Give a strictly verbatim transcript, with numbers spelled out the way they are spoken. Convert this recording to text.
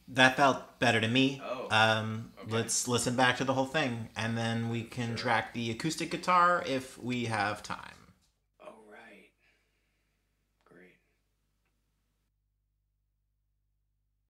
That felt better to me. Oh, Um, okay. let's listen back to the whole thing, and then we can Sure. track the acoustic guitar if we have time.